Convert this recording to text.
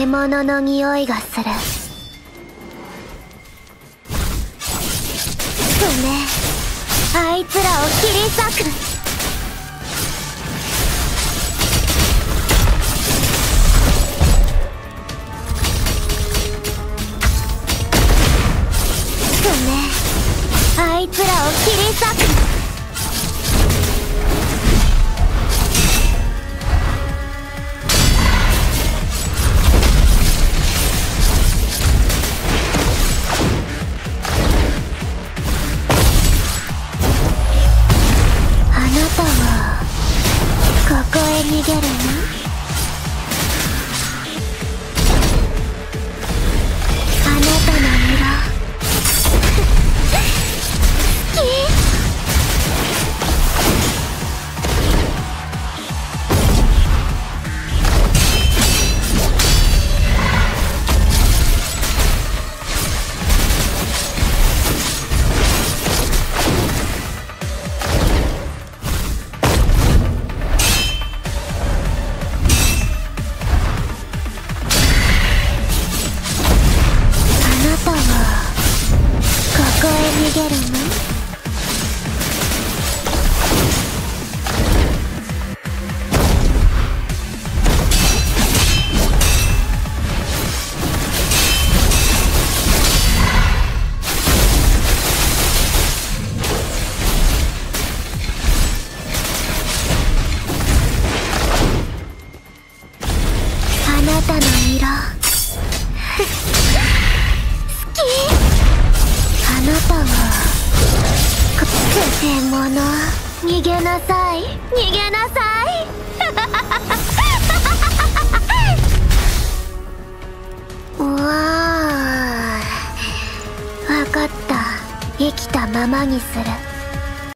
獣の匂いがする。ごめん、あいつらを切り裂く。あいつらを切り裂く。あなたはここへ逃げるの？あなたの色逃げるの？あなたの色好き。あなたはくせ者。逃げなさい、逃げなさい。うわあ、わかった。生きたままにする。